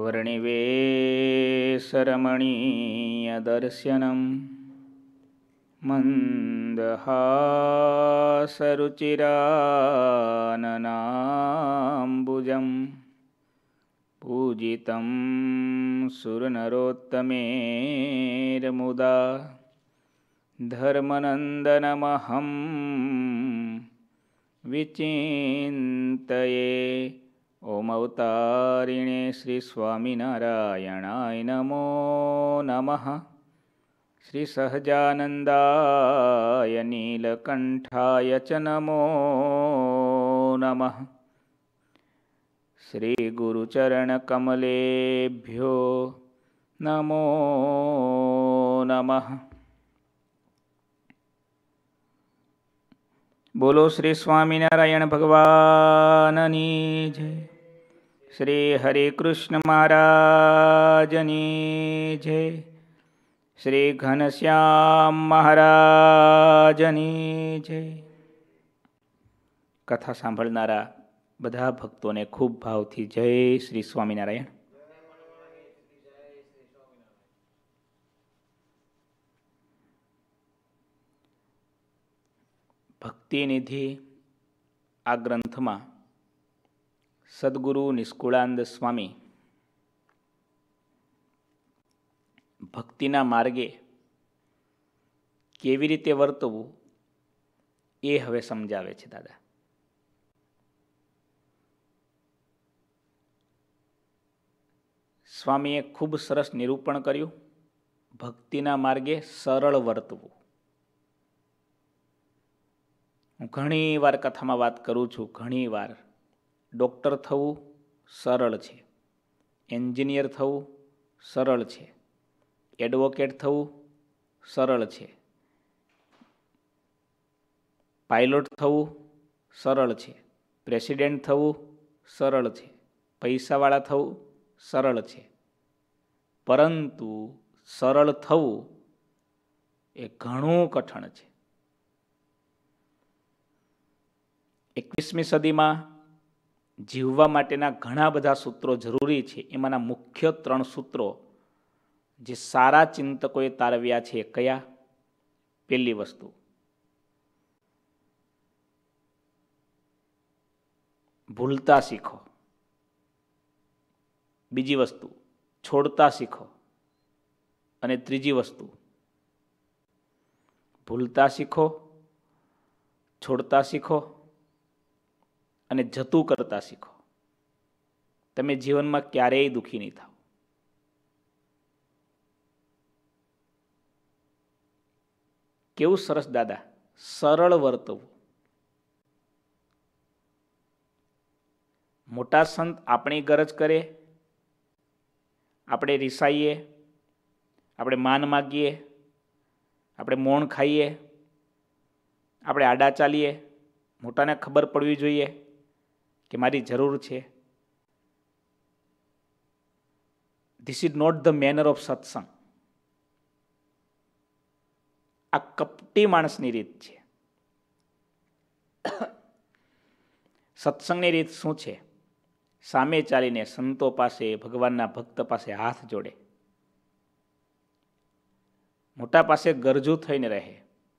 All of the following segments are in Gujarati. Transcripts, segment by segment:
वर्णिवेशरमणीयदर्शनं मन्दहासरुचिराननाम्बुजं पूजितं सुरनरोत्तमेर्मुदा धर्मनन्दनमहं विचिन्तये। ओम अवतारिणे श्री स्वामिनारायणाय नमो नमः। श्री सहजानंदाय नीलकंठाय च नमो नमः। श्री गुरुचरणकमलेभ्यो नमो नमः। बोलो श्री स्वामिनारायण भगवाननी जय। श्री हरे कृष्ण महाराजनी जय। श्री घनश्याम महाराजनी जय। कथा सांभळनारा બધા ભક્તોને ખૂબ ભાવથી જય શ્રી સ્વામિનારાયણ। ભક્તિનિધિ આ ગ્રંથમાં સદગુરુ નિષ્કુળાનંદ સ્વામી ભક્તિના માર્ગે કેવી રીતે વર્તવું એ હવે સમજાવે છે દાદા। સ્વામીએ ખૂબ સરસ નિરૂપણ કર્યું, ભક્તિના માર્ગે સરળ વર્તવું। હું ઘણી વાર કથામાં વાત કરું છું, ઘણી વાર ડૉક્ટર થવું સરળ છે, એન્જિનિયર થવું સરળ છે, એડવોકેટ થવું સરળ છે, પાયલોટ થવું સરળ છે, પ્રેસિડેન્ટ થવું સરળ છે, પૈસાવાળા થવું સરળ છે, પરંતુ સરળ થવું એ ઘણું કઠણ છે। 21મી સદીમાં જીવવા માટેના ઘણા બધા સૂત્રો જરૂરી છે। એમાંના મુખ્ય 3 સૂત્રો જે સારા ચિંતકોએ તારવ્યા છે, કયા? પહેલી વસ્તુ, ભૂલતા શીખો। બીજી વસ્તુ, છોડતા શીખો। અને ત્રીજી વસ્તુ, ભૂલતા શીખો, છોડતા શીખો અને જતું કરતા શીખો। તમે જીવનમાં ક્યારેય દુઃખી નહીં થાઓ। કેવું સરસ દાદા, સરળ વર્તવું। મોટા સંત આપણી ગરજ કરે, આપણે રિસાઈએ, આપણે માન માગીએ, આપણે મૌન ખાઈએ, આપણે આડા ચાલીએ, મોટાને ખબર પડવી જોઈએ કે મારી જરૂર છે। This is not the manner of satsang. આ કપટી માણસની રીત છે। સત્સંગની રીત શું છે? સામે ચાલીને સંતો પાસે, ભગવાનના ભક્ત પાસે હાથ જોડે, મોટા પાસે ગરજુ થઈને રહે।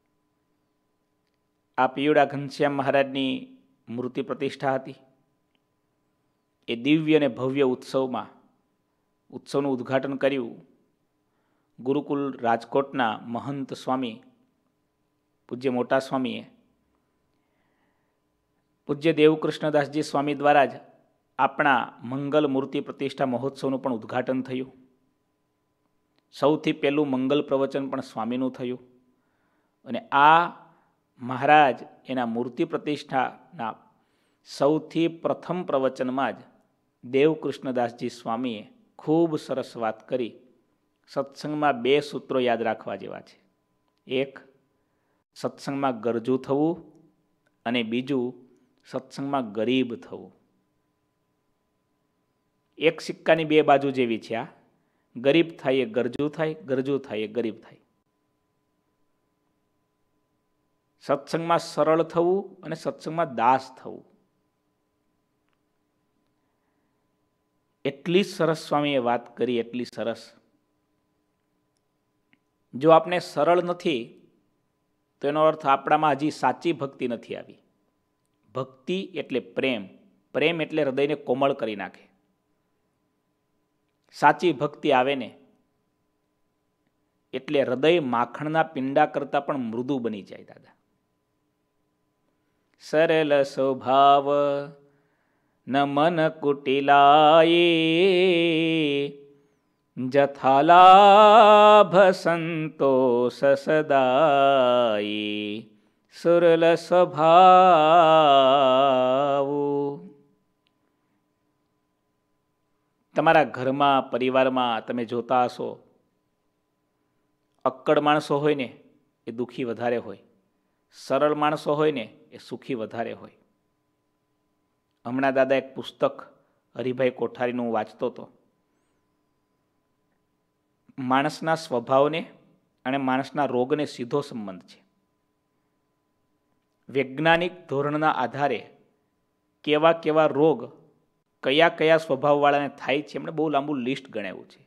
આ પિયુડા ઘનશ્યામ મહારાજની મૂર્તિ પ્રતિષ્ઠા હતી। એ દિવ્ય અને ભવ્ય ઉત્સવનું ઉદ્ઘાટન કર્યું ગુરુકુલ રાજકોટના મહંત સ્વામી પૂજ્ય મોટા સ્વામીએ। પૂજ્ય દેવકૃષ્ણદાસજી સ્વામી દ્વારા જ આપણા મંગલ મૂર્તિ પ્રતિષ્ઠા મહોત્સવનું પણ ઉદ્ઘાટન થયું। સૌથી પહેલું મંગલ પ્રવચન પણ સ્વામીનું થયું। અને આ મહારાજ એના મૂર્તિ પ્રતિષ્ઠાના સૌથી પ્રથમ પ્રવચનમાં જ દેવકૃષ્ણદાસજી સ્વામીએ ખૂબ સરસ વાત કરી। સત્સંગમાં 2 સૂત્રો યાદ રાખવા જેવા છે। એક, સત્સંગમાં ગરજુ થવું, અને બીજું, સત્સંગમાં ગરીબ થવું। એક સિક્કાની 2 બાજુ જેવી છે। આ ગરીબ થાય એ ગરજુ થાય, ગરજુ થાય એ ગરીબ થાય। સત્સંગમાં સરળ થવું અને સત્સંગમાં દાસ થવું। એટલી સરસ સ્વામીએ વાત કરી, એટલી સરસ. જો આપણે સરળ નથી તો એનો અર્થ આપણામાં હજી સાચી ભક્તિ નથી આવી. ભક્તિ એટલે પ્રેમ, પ્રેમ એટલે હૃદયને કોમળ કરી નાખે. સાચી ભક્તિ આવે ને એટલે હૃદય માખણના પિંડા કરતાં પણ મૃદુ બની જાય દાદા. સરલ સ્વભાવ ન મન કુટિલાયે, જથાલાભ સંતોષ સદાયે, સુરલ સ્વભાવ. તમારા ઘરમાં, પરિવારમાં તમે જોતા હશો, અક્કડ માણસો હોય ને એ દુઃખી વધારે હોય, સરળ માણસો હોય ને એ સુખી વધારે હોય. હમણાં દાદા એક પુસ્તક હરિભાઈ કોઠારીનું હું વાંચતો હતો. માણસના સ્વભાવને અને માણસના રોગને સીધો સંબંધ છે. વૈજ્ઞાનિક ધોરણના આધારે કેવા કેવા રોગ કયા કયા સ્વભાવવાળાને થાય છે એમણે બહુ લાંબુ લિસ્ટ ગણાવ્યું છે.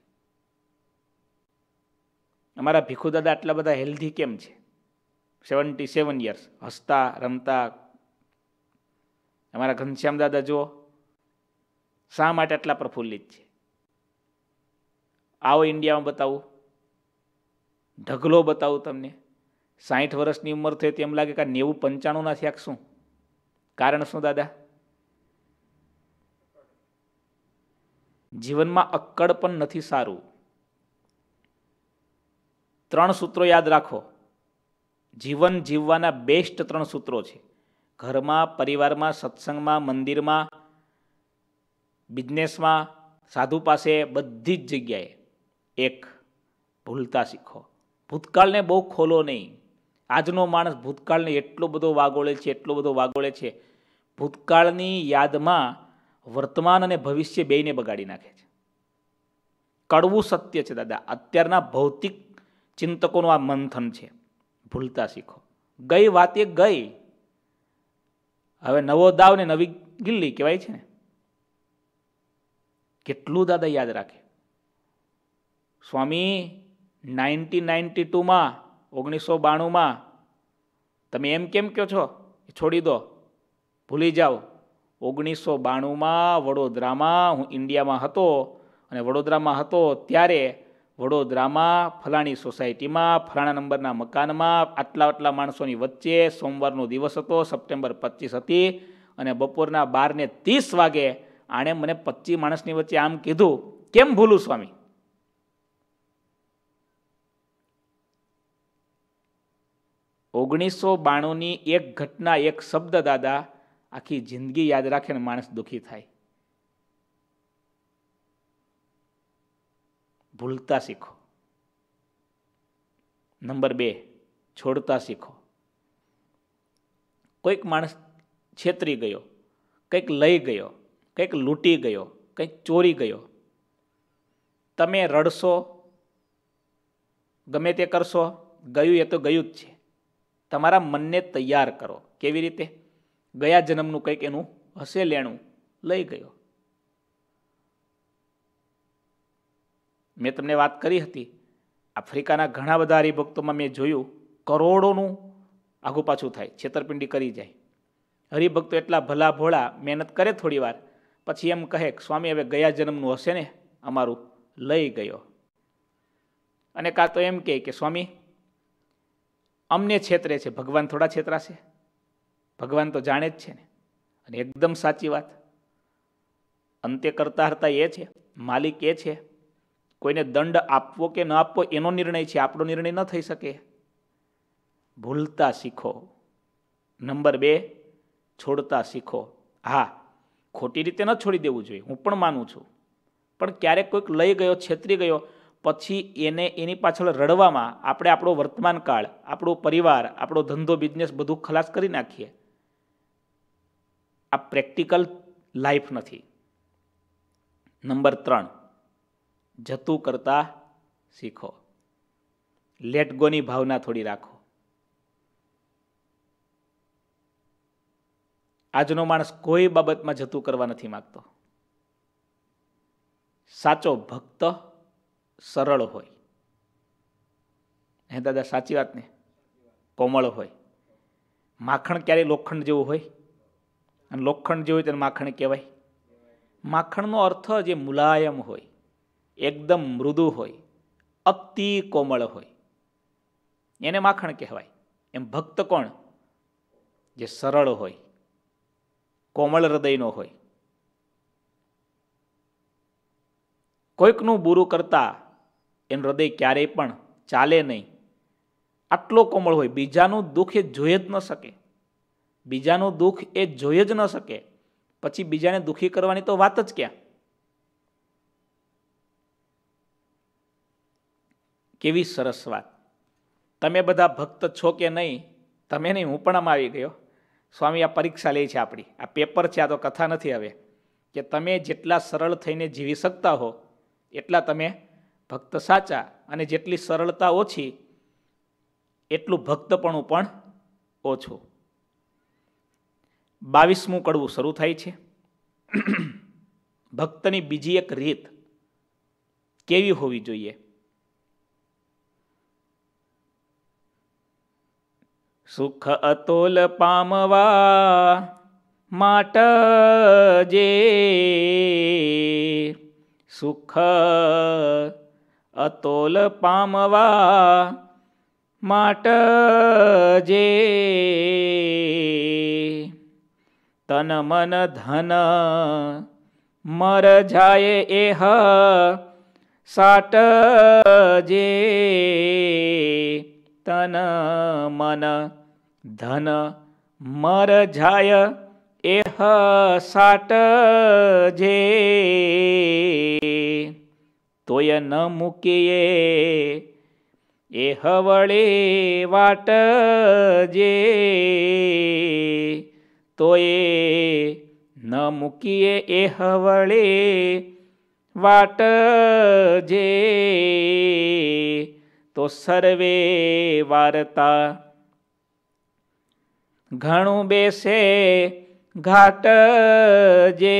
અમારા ભીખુદાદા આટલા બધા હેલ્ધી કેમ છે? 77 યર્સ, હસતા રમતા. અમારા ઘનશ્યામ દાદા જુઓ, શા માટે આટલા પ્રફુલ્લિત છે? આવો ઇન્ડિયામાં બતાવું, ઢગલો બતાવું તમને. 60 વર્ષની ઉંમર થઈ તેમ લાગે કે 90-95 ના થયા શું? કારણ શું દાદા? જીવનમાં અક્કડ પણ નથી સારું. 3 સૂત્રો યાદ રાખો. જીવન જીવવાના બેસ્ટ 3 સૂત્રો છે. ઘરમાં, પરિવારમાં, સત્સંગમાં, મંદિરમાં, બિઝનેસમાં, સાધુ પાસે, બધી જ જગ્યાએ. 1, ભૂલતા શીખો. ભૂતકાળને બહુ ખોલો નહીં. આજનો માણસ ભૂતકાળને એટલો બધો વાગોળે છે, એટલો બધો વાગોળે છે. ભૂતકાળની યાદમાં વર્તમાન અને ભવિષ્ય બેયને બગાડી નાખે છે. કડવું સત્ય છે દાદા. અત્યારના ભૌતિક ચિંતકોનું આ મંથન છે. ભૂલતા શીખો. ગઈ વાત એ ગઈ. હવે નવો દાવ ને નવી ગિલ્લી કહેવાય છે ને. કેટલું દાદા યાદ રાખે. સ્વામી 1992માં, 1992માં તમે એમ કેમ કહો છો? છોડી દો, ભૂલી જાઓ. 1992માં વડોદરામાં હું ઇન્ડિયામાં હતો, અને વડોદરામાં હતો ત્યારે વડોદરામાં ફલાણી સોસાયટીમાં ફલાણા નંબરના મકાનમાં આટલા માણસોની વચ્ચે સોમવારનો દિવસ હતો, સપ્ટેમ્બર 25 હતી, અને બપોરના 12:30 વાગે આણે મને 25 માણસની વચ્ચે આમ કીધું. કેમ ભૂલું સ્વામી? ઓગણીસો 92ની એક ઘટના, એક શબ્દ દાદા આખી જિંદગી યાદ રાખે ને માણસ દુઃખી થાય. ભૂલતા શીખો. નંબર 2, છોડતા શીખો. કોઈક માણસ છેતરી ગયો, કંઈક લઈ ગયો, કંઈક લૂંટી ગયો, કંઈક ચોરી ગયો. તમે રડશો, ગમે તે કરશો, ગયું એ તો ગયું જ છે. તમારા મનને તૈયાર કરો. કેવી રીતે? ગયા જન્મનું કંઈક એનું હશે લેણું, લઈ ગયો. મેં તમને વાત કરી હતી, આફ્રિકાના ઘણા બધા હરિભક્તોમાં મેં જોયું, કરોડોનું આઘું પાછું થાય, છેતરપિંડી કરી જાય. હરિભક્તો એટલા ભલા ભોળા, મહેનત કરે થોડી વાર, પછી એમ કહે સ્વામી હવે ગયા જન્મનું હશે ને અમારું, લઈ ગયો. અને કાં તો એમ કહે કે સ્વામી અમને છેતરે છે, ભગવાન થોડા છેતરાશે? ભગવાન તો જાણે જ છે ને. અને એકદમ સાચી વાત. અંતે કરતા હરતા એ છે, માલિક એ છે. કોઈને દંડ આપવો કે ન આપવો એનો નિર્ણય છે, આપણો નિર્ણય ન થઈ શકે. ભૂલતા શીખો. નંબર 2, છોડતા શીખો. હા, ખોટી રીતે ન છોડી દેવું જોઈએ, હું પણ માનું છું. પણ ક્યારેક કોઈક લઈ ગયો, છેતરી ગયો, પછી એની પાછળ રડવામાં આપણે આપણો વર્તમાન કાળ, આપણો પરિવાર, આપણો ધંધો, બિઝનેસ બધું ખલાસ કરી નાખીએ. આ પ્રેક્ટિકલ લાઈફ નથી. નંબર 3, જતું કરતા શીખો. લેટ ગોની ભાવના થોડી રાખો. આજનો માણસ કોઈ બાબતમાં જતું કરવા નથી માગતો. સાચો ભક્ત સરળ હોય. હે દાદા, સાચી વાત ને? કોમળ હોય. માખણ ક્યારેય લોખંડ જેવું હોય, અને લોખંડ જેવું હોય તેને માખણ કહેવાય. માખણનો અર્થ જે મુલાયમ હોય, એકદમ મૃદુ હોય, અતિ કોમળ હોય, એને માખણ કહેવાય. એમ ભક્ત કોણ? જે સરળ હોય, કોમળ હૃદયનો હોય. કોઈકનું બુરું કરતા એનું હૃદય ક્યારેય પણ ચાલે નહીં. આટલો કોમળ હોય, બીજાનું દુઃખ એ જોઈ જ ન શકે. બીજાનું દુઃખ એ જોઈ જ ન શકે, પછી બીજાને દુઃખી કરવાની તો વાત જ ક્યાં. કેવી સરસ વાત. તમે બધા ભક્ત છો કે નહીં, તમે નહીં, હું પણ આમાં આવી ગયો. સ્વામી આ પરીક્ષા લે છે આપણી, આ પેપર છે, આ તો કથા નથી. હવે કે તમે જેટલા સરળ થઈને જીવી શકતા હો એટલા તમે ભક્ત સાચા, અને જેટલી સરળતા ઓછી એટલું ભક્તપણું પણ ઓછું. 22મું કડવું શરૂ થાય છે. ભક્તની બીજી એક રીત કેવી હોવી જોઈએ? સુખ અતોલ પામવા માટે જે, સુખ અતોલ પામવા માટે જે, તન મન ધન મર જાય એહ સાટ જે, તન મન ધન મર જાય એહ સાટ જે, તોય ન મૂકીએ એહ વળે વાટ જે, તોય ન મૂકીએ એહ વળે વાટ જે, તો સર્વે વાર્તા ઘણું બેસે ઘાટ જે,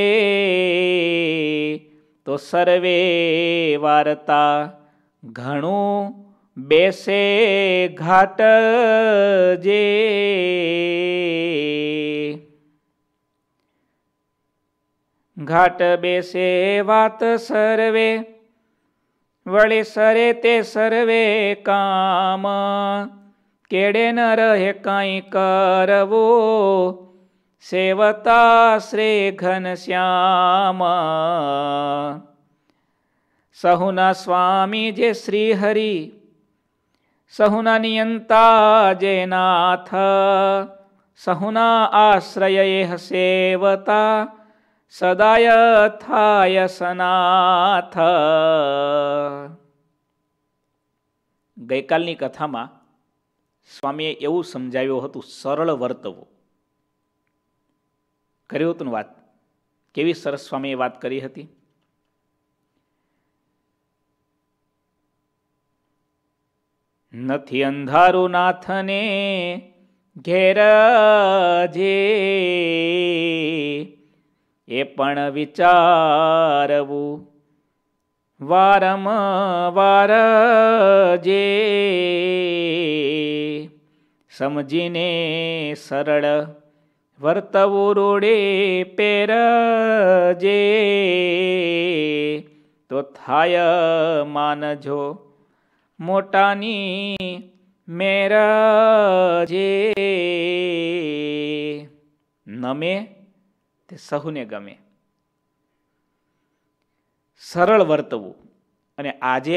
તો સર્વે વાર્તા ઘણું બેસે ઘાટ જે. ઘાટ બેસે વાત સર્વે વળી સરે તે સર્વે કામ, કેડે ન રહે કાંઈ કરવું સેવતા શ્રી ઘનશ્યામ. સહુના સ્વામી જે શ્રી હરિ, સહુના નિયંતા જે નાથ, સહુના આશ્રય એહ સેવતા સદાય થાય સનાથ. ગઈકાલની કથામાં સ્વામીએ એવું સમજાવ્યું હતું, સરળ વર્તવું કર્યું હતું. વાત કેવી સરસ સ્વામીએ વાત કરી હતી. નથી અંધારું નાથને ઘેર જે, એ પણ વિચારવું વારંવાર જે, સમજીને સરળ વર્તવું રૂડે પેર જે, તો થાય માનજો મોટાની મેર જે. નમે તે સહુને ગમે. સરળ વર્તવું. અને આજે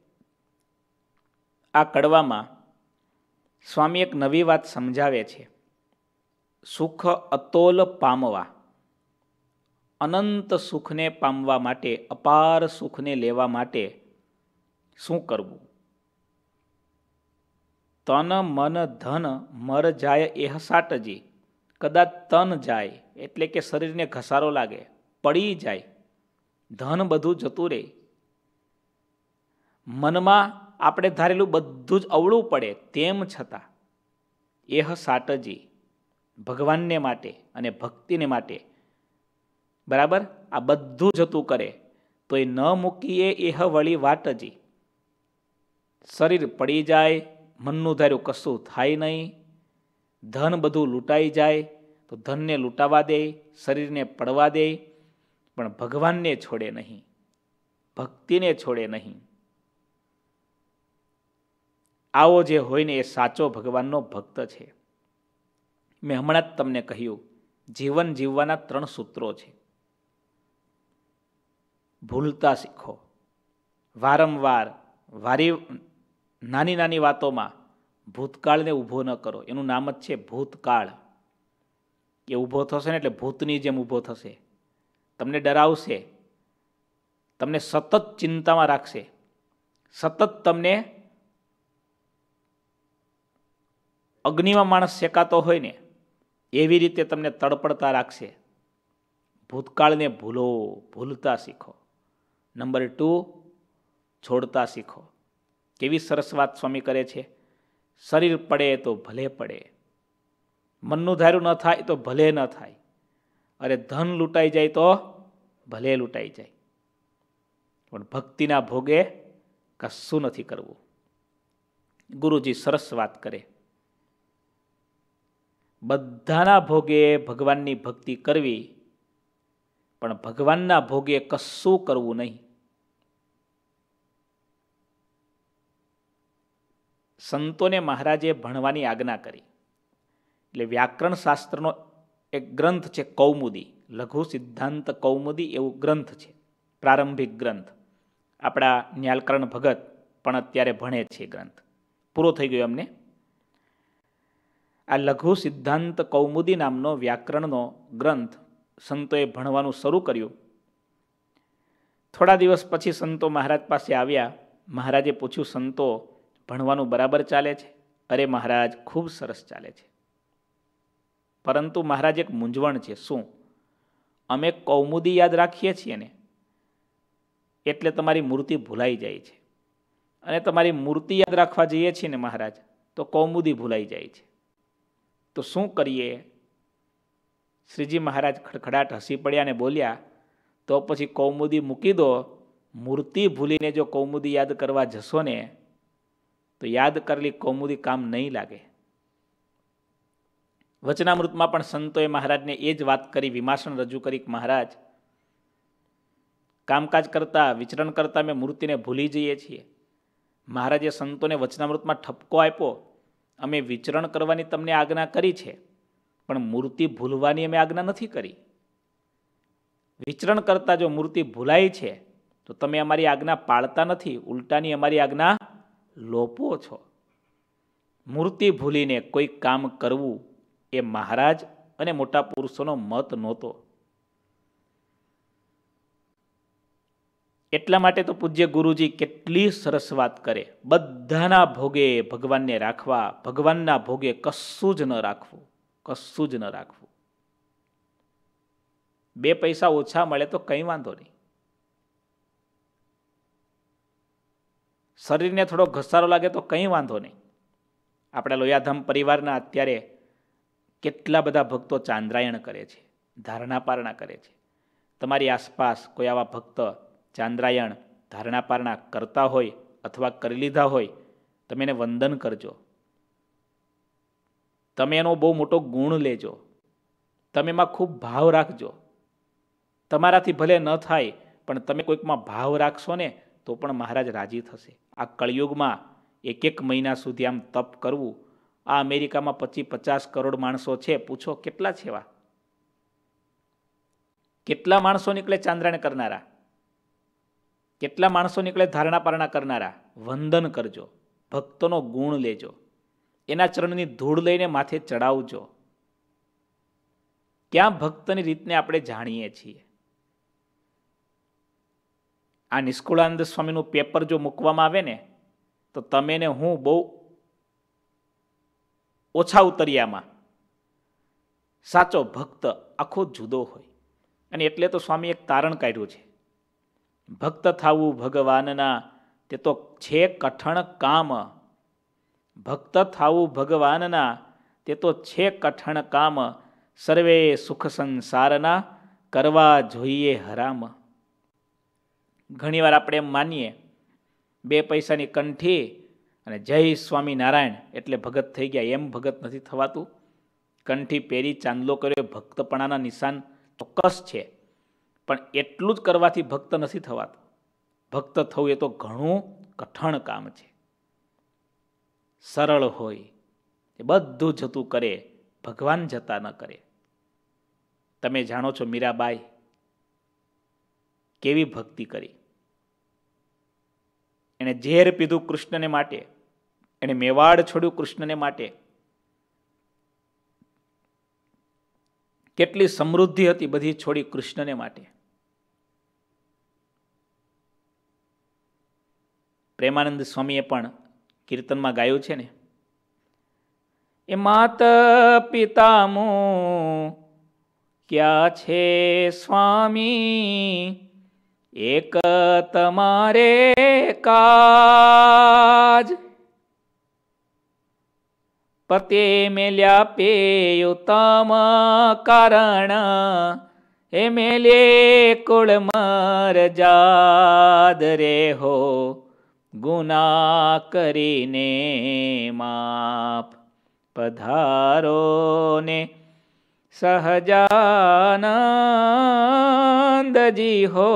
આ કડવામાં સ્વામી એક નવી વાત સમજાવે છે. સુખ અતોલ પામવા, અનંત સુખને પામવા માટે, અપાર સુખને લેવા માટે શું કરવું? તન મન ધન મર જાય એહ સાટજી. કદાચ તન જાય એટલે કે શરીરને ઘસારો લાગે, પડી જાય, ધન બધું જતું રહે, મનમાં આપણે ધારેલું બધું જ અવળું પડે, તેમ છતાં એહ સાટજી, ભગવાનને માટે અને ભક્તિને માટે બરાબર આ બધું જતું કરે તો એ ન મૂકીએ એહ વળી વાટજી. શરીર પડી જાય, મનનું ધાર્યું કશું થાય નહીં, ધન બધું લૂંટાઈ જાય તો ધનને લૂંટાવા દે, શરીરને પડવા દે, પણ ભગવાનને છોડે નહીં, ભક્તિને છોડે નહીં. આવો જે હોય ને એ સાચો ભગવાનનો ભક્ત છે. મેં હમણાં જ તમને કહ્યું, જીવન જીવવાના 3 સૂત્રો છે. ભૂલતા શીખો. વારંવાર નાની નાની વાતોમાં ભૂતકાળને ઊભો ન કરો. એનું નામ જ છે ભૂતકાળ. એ ઊભો થશે ને એટલે ભૂતની જેમ ઊભો થશે, તમને ડરાવશે, તમને સતત ચિંતામાં રાખશે, સતત તમને અગ્નિમાં માણસ શેકાતો હોય ને એવી રીતે તમને તડપડતા રાખશે. ભૂતકાળને ભૂલો, ભૂલતા શીખો. નંબર 2, છોડતા શીખો. કેવી સરસ વાત સ્વામી કરે છે. શરીર પડે તો ભલે પડે, મનનું ધાર્યું ન થાય તો ભલે ન થાય, અરે ધન લૂંટાઈ જાય તો ભલે લૂંટાઈ જાય, પણ ભક્તિના ભોગે કશું નથી કરવું. ગુરુજી સરસ વાત કરે. બધાના ભોગે ભગવાનની ભક્તિ કરવી, પણ ભગવાનના ભોગે કશું કરવું નહીં. સંતોને મહારાજે ભણવાની આજ્ઞા કરી. એટલે વ્યાકરણ શાસ્ત્રનો એક ગ્રંથ છે કૌમુદી, લઘુ સિદ્ધાંત કૌમુદી એવું ગ્રંથ છે, પ્રારંભિક ગ્રંથ. આપણા ન્યાલકરણ ભગત પણ અત્યારે ભણે છે ગ્રંથ, પૂરો થઈ ગયો એમને. આ લઘુ સિદ્ધાંત કૌમુદી નામનો વ્યાકરણનો ગ્રંથ સંતોએ ભણવાનું શરૂ કર્યું. થોડા દિવસ પછી સંતો મહારાજ પાસે આવ્યા. મહારાજે પૂછ્યું, સંતો ભણવાનું બરાબર ચાલે છે? અરે મહારાજ, ખૂબ સરસ ચાલે છે. પરંતુ મહારાજ એક મૂંઝવણ છે. શું? અમે કૌમુદી યાદ રાખીએ છીએ ને એટલે તમારી મૂર્તિ ભૂલાઈ જાય છે, અને તમારી મૂર્તિ યાદ રાખવા જઈએ છીએ ને મહારાજ તો કૌમુદી ભૂલાઈ જાય છે. તો શું કરીએ? શ્રીજી મહારાજ ખડખડાટ હસી પડ્યા અને બોલ્યા, તો પછી કૌમુદી મૂકી દો. મૂર્તિ ભૂલીને જો કૌમુદી યાદ કરવા જશો ને તો યાદ કરેલી કૌમુદી કામ નહીં લાગે. વચનામૃતમાં પણ સંતોએ મહારાજને એ જ વાત કરી, વિમાસણ રજૂ કરી કે મહારાજ, કામકાજ કરતા, વિચરણ કરતા અમે મૂર્તિને ભૂલી જઈએ છીએ. મહારાજે સંતોને વચનામૃતમાં ઠપકો આપ્યો, અમે વિચરણ કરવાની તમને આજ્ઞા કરી છે, પણ મૂર્તિ ભૂલવાની અમે આજ્ઞા નથી કરી. વિચરણ કરતા જો મૂર્તિ ભૂલાય છે તો તમે અમારી આજ્ઞા પાળતા નથી, ઉલટાની અમારી આજ્ઞા લોપો છો. મૂર્તિ ભૂલીને કોઈ કામ કરવું એ મહારાજ અને મોટા પુરુષોનો મત નહોતો. એટલા માટે તો પૂજ્ય ગુરુજી કેટલી સરસ વાત કરે. બધાના ભોગે ભગવાનને રાખવા, ભગવાનના ભોગે કશું જ ન રાખવું, કશું જ ન રાખવું. 2 પૈસા ઓછા મળે તો કંઈ વાંધો નહીં. શરીરને થોડો ઘસારો લાગે તો કંઈ વાંધો નહીં. આપણા લોયાધામ પરિવારના અત્યારે કેટલા બધા ભક્તો ચાંદ્રાયણ કરે છે, ધારણા પારણા કરે છે. તમારી આસપાસ કોઈ આવા ભક્ત ચાંદ્રાયણ, ધારણા પારણા કરતા હોય અથવા કરી લીધા હોય, તમે એને વંદન કરજો. તમે એનો બહુ મોટો ગુણ લેજો, તમે એમાં ખૂબ ભાવ રાખજો. તમારાથી ભલે ન થાય પણ તમે કોઈકમાં ભાવ રાખશો ને તો પણ મહારાજ રાજી થશે. આ કળિયુગમાં 1 મહિના સુધી આમ તપ કરવું, આ અમેરિકામાં 25-50 કરોડ માણસો છે, પૂછો કેટલા છે એવા? કેટલા માણસો નીકળે ચાંદ્રાયણ કરનારા? કેટલા માણસો નીકળે ધારણા પારણા કરનારા? વંદન કરજો, ભક્તોનો ગુણ લેજો, એના ચરણની ધૂળ લઈને માથે ચડાવજો. ક્યાં ભક્તની રીતને આપણે જાણીએ છીએ. આ નિષ્કુળાનંદ સ્વામીનું પેપર જો મૂકવામાં આવે ને તો તમે ને હું બહુ ઓછા ઉતરિયામાં, સાચો ભક્ત આખો જુદો હોય. અને એટલે તો સ્વામી એક તારણ કાઢ્યું છે, ભક્ત થાવું ભગવાનના તે તો છે કઠણ કામ. ભક્ત થાવું ભગવાનના તે તો છે કઠણ કામ. સર્વે સુખ સંસારના કરવા જોઈએ હરામ. ઘણીવાર આપણે એમ માનીએ 2 પૈસાની કંઠી અને જય સ્વામિનારાયણ એટલે ભગત થઈ ગયા. એમ ભગત નથી થવાતું. કંઠી પહેરી ચાંદલો કર્યો ભક્તપણાના નિશાન ચોક્કસ છે, પણ એટલું જ કરવાથી ભક્ત નથી થવાતું. ભક્ત થવું એ તો ઘણું કઠણ કામ છે. સરળ હોય એ બધું જતું કરે, ભગવાન જતા ન કરે. તમે જાણો છો મીરાબાઈ કેવી ભક્તિ કરી. એણે ઝેર પીધું કૃષ્ણને માટે, એણે મેવાડ છોડ્યું કૃષ્ણને માટે. કેટલી સમૃદ્ધિ હતી બધી છોડી કૃષ્ણને માટે. પ્રેમાનંદ સ્વામીએ પણ કીર્તનમાં ગાયું છે ને, એ માત પિતામો ક્યાં છે સ્વામી, એક તમારે કાજ. પતે મેલ્યા પેયુતમ કારણ, એ મેલે કુળ મર જાદ રે હો, ગુના કરીને માપ પધારો ને સહજાનંદજી હો,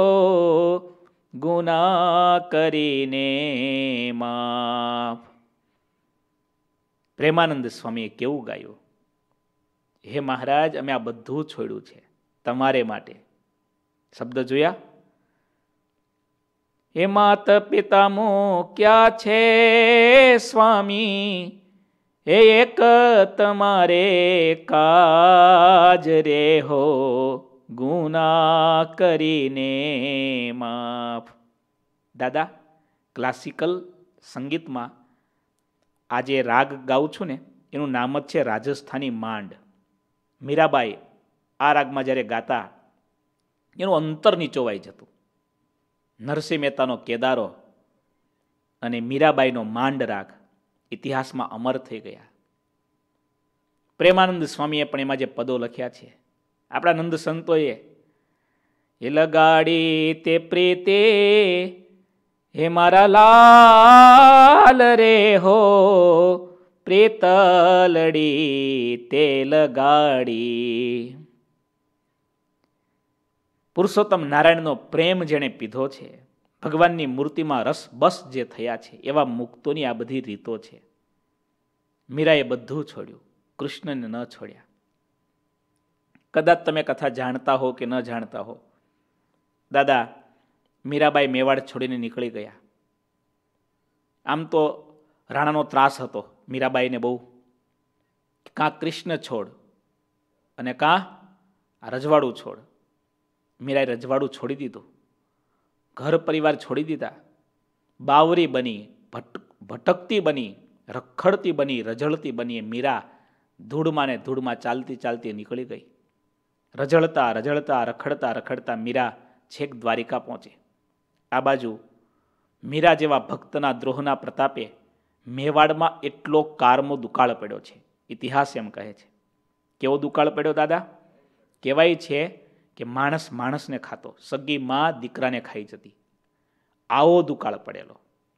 ગુના કરીને માપ. પ્રેમાનંદ સ્વામીએ કેવું ગાયું, હે મહારાજ અમે આ બધું છોડ્યું છે તમારે માટે. શબ્દ જોયા, હે માત પિતામો ક્યાં છે સ્વામી, હે એક તમારે કાજ રે હો, ગુના કરીને માફ. દાદા, ક્લાસિકલ સંગીતમાં આ જે રાગ ગાઉં છું ને એનું નામ જ છે રાજસ્થાની માંડ. મીરાબાઈ આ રાગમાં જ્યારે ગાતા એનું અંતર નીચોવાઈ જતું. નરસિંહ મહેતાનો કેદારો અને મીરાબાઈનો માંડ રાગ ઇતિહાસમાં અમર થઈ ગયા. પ્રેમાનંદ સ્વામીએ પણ એમાં જે પદો લખ્યા છે, આપણા નંદ સંતોએ, એ લગાડી તે પ્રીતે હે મારા લાલ રે હો, પ્રેતલડી તે લગાડી. પુરુષોત્તમ નારાયણનો પ્રેમ જેણે પીધો છે, ભગવાનની મૂર્તિમાં રસ બસ જે થયા છે, એવા મુક્તોની આ બધી રીતો છે. મીરાએ બધું છોડ્યું, કૃષ્ણને ન છોડ્યા. કદાચ તમે કથા જાણતા હો કે ન જાણતા હો, દાદા મીરાબાઈ મેવાડ છોડીને નીકળી ગયા. આમ તો રાણાનો ત્રાસ હતો મીરાબાઈને બહુ, કાં કૃષ્ણ છોડ અને કાં આ રજવાડું છોડ. મીરાએ રજવાડું છોડી દીધું, ઘર પરિવાર છોડી દીધા, બાવરી બની, ભટકતી બની, રખડતી બની, રઝળતી બની. મીરા ધૂળમાં ને ધૂળમાં ચાલતી ચાલતી નીકળી ગઈ. રઝળતા રઝળતા, રખડતા રખડતા મીરા છેક દ્વારિકા પહોંચે. આ બાજુ મીરા જેવા ભક્તના દ્રોહના પ્રતાપે મેવાડમાં એટલો કારમો દુકાળ પડ્યો છે. ઇતિહાસ એમ કહે છે. કેવો દુકાળ પડ્યો દાદા? કહેવાય છે કે માણસ માણસને ખાતો, સગી માં દીકરાને ખાઈ જતી, આવો દુકાળ પડેલો.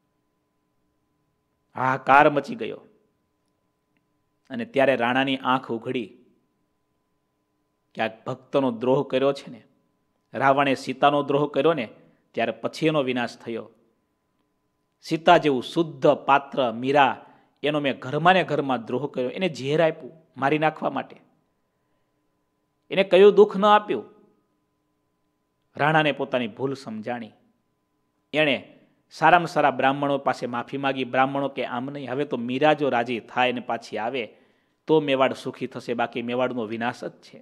હાહાકાર મચી ગયો. અને ત્યારે રાણાની આંખ ઉઘડી કે આ ભક્તનો દ્રોહ કર્યો છે ને, રાવણે સીતાનો દ્રોહ કર્યો ને, ત્યારે પછી એનો વિનાશ થયો. સીતા જેવું શુદ્ધ પાત્ર મીરા, એનો મેં ઘરમાં ને ઘરમાં દ્રોહ કર્યો. એને ઝેર આપ્યું મારી નાખવા માટે. એને કયું દુઃખ ન આપ્યું? રાણાને પોતાની ભૂલ સમજાણી. એણે સારામાં સારા બ્રાહ્મણો પાસે માફી માગી. બ્રાહ્મણો કે આમ નહીં, હવે તો મીરા જો રાજી થાય ને પાછી આવે તો મેવાડ સુખી થશે, બાકી મેવાડનો વિનાશ જ છે.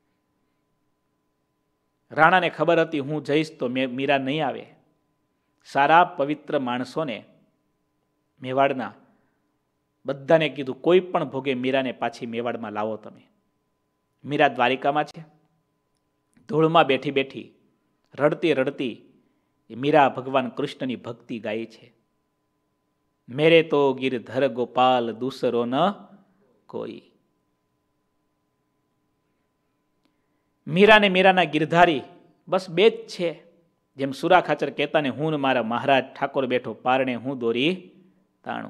રાણાને ખબર હતી હું જઈશ તો મીરા નહીં આવે. સારા પવિત્ર માણસોને મેવાડના બધાને કીધું કોઈ પણ ભોગે મીરાને પાછી મેવાડમાં લાવો તમે. મીરા દ્વારિકામાં છે, ધૂળમાં બેઠી બેઠી રડતી રડતી મીરા ભગવાન કૃષ્ણની ભક્તિ ગાય છે. મેરે તો ગિરધર ગોપાલ દૂસરો ન કોઈ. મીરા ને મીરાના ગિરધારી બસ બે જ છે. જેમ સુરા ખાચર કહેતા ને, હું ને મારા મહારાજ ઠાકોર બેઠો પારણે, હું દોરી તાણું.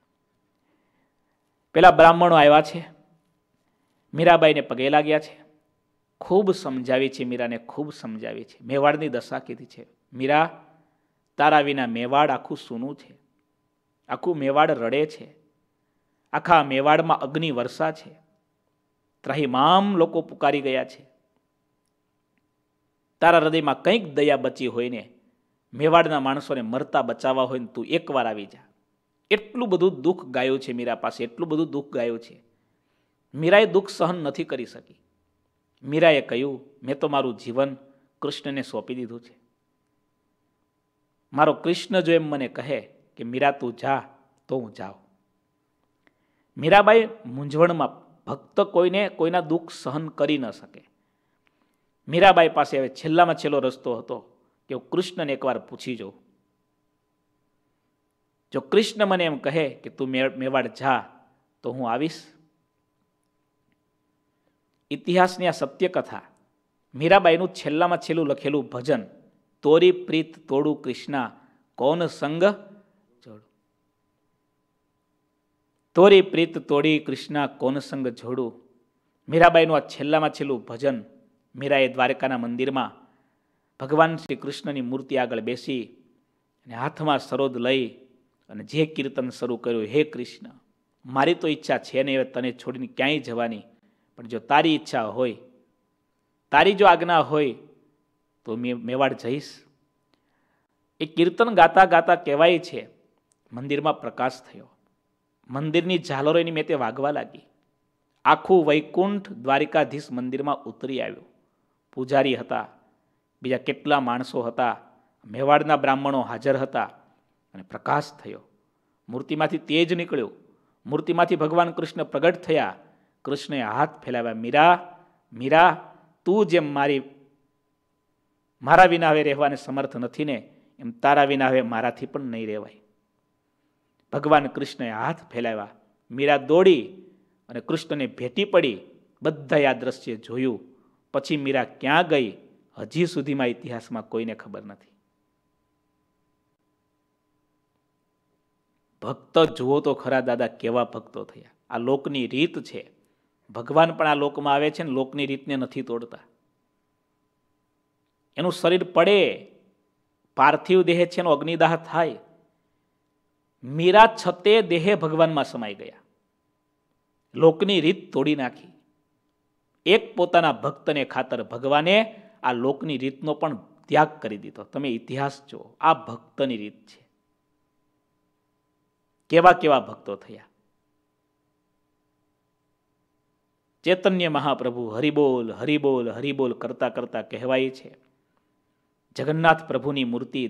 પેલા બ્રાહ્મણો આવ્યા છે, મીરાબાઈને પગે લાગ્યા છે, ખૂબ સમજાવી છે મીરાને, ખૂબ સમજાવી છે. મેવાડની દશા કીધી છે, મીરા તારા વિના મેવાડ આખું સૂનું છે, આખું મેવાડ રડે છે, આખા મેવાડમાં અગ્નિ વર્ષા છે, ત્રાહિમામ લોકો પુકારી ગયા છે. તારા હૃદયમાં કંઈક દયા બચી હોય ને, મેવાડના માણસોને મરતા બચાવવા હોય ને, તું એકવાર આવી જા. એટલું બધું દુઃખ ગાયું છે મીરા પાસે, એટલું બધું દુઃખ ગાયું છે. મીરાએ દુઃખ સહન નથી કરી શકી. મીરાએ કહ્યું, મેં તો મારું જીવન કૃષ્ણને સોંપી દીધું છે. મારો કૃષ્ણ જો એમ મને કહે કે મીરા તું જા, તો હું જાઉં. મીરાબાઈ મૂંઝવણમાં, ભક્ત કોઈના દુઃખ સહન કરી ન શકે. મીરાબાઈ પાસે હવે છેલ્લામાં છેલ્લો રસ્તો હતો કે હું કૃષ્ણને એકવાર પૂછી જાઉં. જો કૃષ્ણ મને એમ કહે કે તું મેવાડ જા, તો હું આવીશ. ઇતિહાસની આ સત્ય કથા, મીરાબાઈનું છેલ્લામાં છેલ્લું લખેલું ભજન, તોરી પ્રીત તોડું કૃષ્ણા, કોન સંગ જોડું. તોરી પ્રીત તોડી કૃષ્ણા, કોન સંગ જોડું. મીરાબાઈનું આ છેલ્લામાં છેલ્લું ભજન. મીરાએ દ્વારકાના મંદિરમાં ભગવાન શ્રી કૃષ્ણની મૂર્તિ આગળ બેસી અને હાથમાં સરોદ લઈ અને જે કીર્તન શરૂ કર્યું, હે કૃષ્ણ, મારી તો ઈચ્છા છે નહીં હવે તને છોડીને ક્યાંય જવાની, પણ જો તારી ઈચ્છા હોય, તારી જો આજ્ઞા હોય તો મેવાડ જઈશ. એ કીર્તન ગાતા ગાતા કહેવાય છે મંદિરમાં પ્રકાશ થયો, મંદિરની ઝાલરો એની મેં તે વાગવા લાગી, આખું વૈકુંઠ દ્વારિકાધીશ મંદિરમાં ઉતરી આવ્યું. પૂજારી હતા, બીજા કેટલા માણસો હતા, મેવાડના બ્રાહ્મણો હાજર હતા, અને પ્રકાશ થયો. મૂર્તિમાંથી તેજ નીકળ્યું, મૂર્તિમાંથી ભગવાન કૃષ્ણ પ્રગટ થયા. કૃષ્ણએ હાથ ફેલાવ્યા, મીરા, મીરા, તું જેમ મારા વિના હવે રહેવાને સમર્થ નથી ને, એમ તારા વિના હવે મારાથી પણ નહીં રહેવાય. ભગવાન કૃષ્ણએ હાથ ફેલાવ્યા. મીરા દોડી અને કૃષ્ણને ભેટી પડી. બધાએ આ દ્રશ્ય જોયું. પછી મીરા ક્યાં ગઈ, હજી સુધીમાં ઇતિહાસમાં કોઈને ખબર નથી. ભક્ત જુઓ તો ખરા દાદા, કેવા ભક્તો થયા. આ લોકની રીત છે. ભગવાન પણ આ લોકમાં આવે છે ને લોકની રીતને નથી તોડતા. એનું શરીર પડે, પાર્થિવ દેહ છે એનો અગ્નિદાહ થાય. મીરા છતે દેહે ભગવાનમાં સમાઈ ગયા, લોકની રીત તોડી નાખી. એક પોતાના ભક્તને ખાતર ભગવાને આ લોકની રીતનો પણ ત્યાગ કરી દીધો. તમે ઇતિહાસ જુઓ, આ ભક્તની રીત છે. કેવા કેવા ભક્તો થયા. ચૈતન્ય મહાપ્રભુ હરિબોલ હરિબોલ હરિબોલ કરતા કરતા કહેવાય છે, જગન્નાથ પ્રભુની મૂર્તિ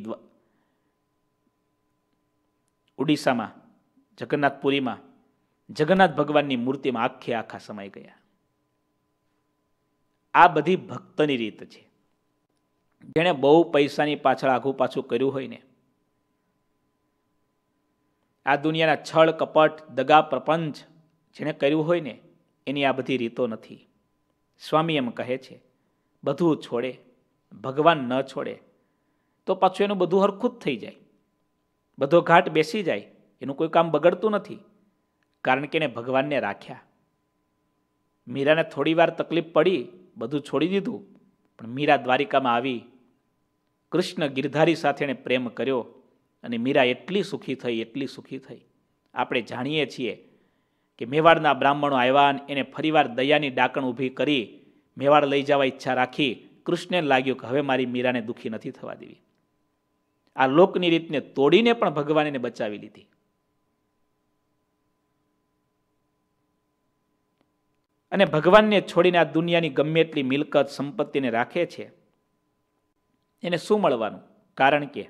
ઉડીસામાં જગન્નાથપુરીમાં જગન્નાથ ભગવાનની મૂર્તિમાં આખે આખા સમાઈ ગયા. આ બધી ભક્તની રીત છે. જેણે બહુ પૈસાની પાછળ આઘું પાછું કર્યું હોય ને, આ દુનિયાના છળ કપટ દગા પ્રપંચ જેણે કર્યું હોય ને, એની આ બધી રીતો નથી. સ્વામી એમ કહે છે, બધું છોડે, ભગવાન ન છોડે તો પાછું એનું બધું હરખું જ થઈ જાય, બધો ઘાટ બેસી જાય, એનું કોઈ કામ બગડતું નથી, કારણ કે એને ભગવાનને રાખ્યા. મીરાને થોડી વાર તકલીફ પડી, બધું છોડી દીધું, પણ મીરા દ્વારિકામાં આવી, કૃષ્ણ ગિરધારી સાથે એણે પ્રેમ કર્યો, અને મીરા એટલી સુખી થઈ, એટલી સુખી થઈ. આપણે જાણીએ છીએ કે મેવાડના બ્રાહ્મણો આવ્યા, એને ફરીવાર દયાની ડાકણ ઊભી કરી મેવાડ લઈ જવા ઈચ્છા રાખી. કૃષ્ણને લાગ્યું કે હવે મારી મીરાને દુઃખી નથી થવા દેવી. આ લોકની રીતને તોડીને પણ ભગવાન એને બચાવી લીધી. અને ભગવાનને છોડીને આ દુનિયાની ગમે એટલી મિલકત સંપત્તિને રાખે છે, એને શું મળવાનું? કારણ કે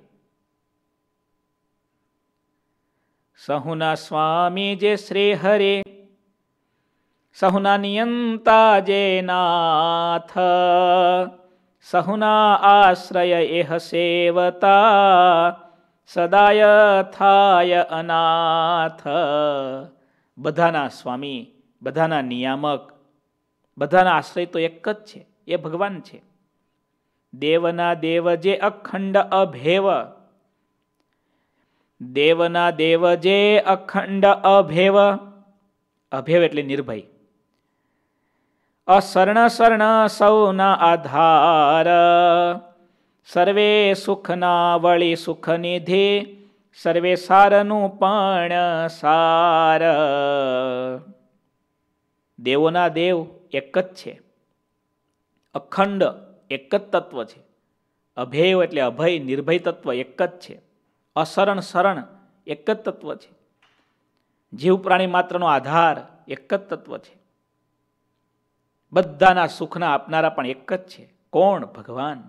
સહુના સ્વામી જે શ્રી હરે, સહુના નિયંતા જે નાથ, સહુના આશ્રય એહ સેવતા, સદાય થાય અનાથ. બધાના સ્વામી, બધાના નિયામક, બધાના આશ્રય તો એક જ છે, એ ભગવાન છે. દેવના દેવ જે અખંડ અભેવ, દેવના દેવ જે અખંડ અભેવ, અભેવ એટલે નિર્ભય, અશરણ શરણ સૌના આધાર, સર્વે સુખના વળી સુખ નિધિ, સર્વે સારનું પણ સાર. દેવોના દેવ એક જ છે, અખંડ એક જ તત્વ છે, અભેવ એટલે અભય નિર્ભય તત્વ એક જ છે, અશરણ શરણ એક જ તત્વ છે, જીવ પ્રાણી માત્રનો આધાર એક જ તત્વ છે, બધાના સુખના આપનારા પણ એક જ છે. કોણ? ભગવાન.